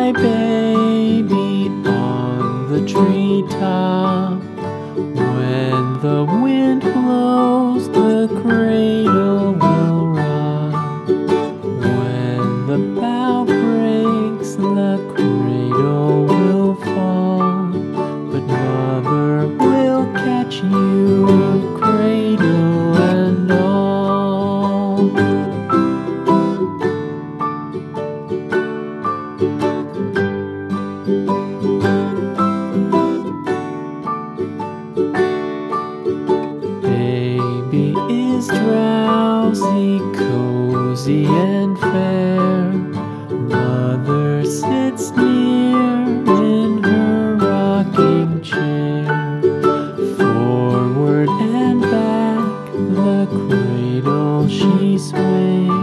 my baby on the treetop. When the wind blows, the cradle will rock. When the bough breaks, the cradle will fall. But mother will catch you, cradle and all. Baby is drowsy, cozy and fair. Mother sits near in her rocking chair. Forward and back, the cradle she sways.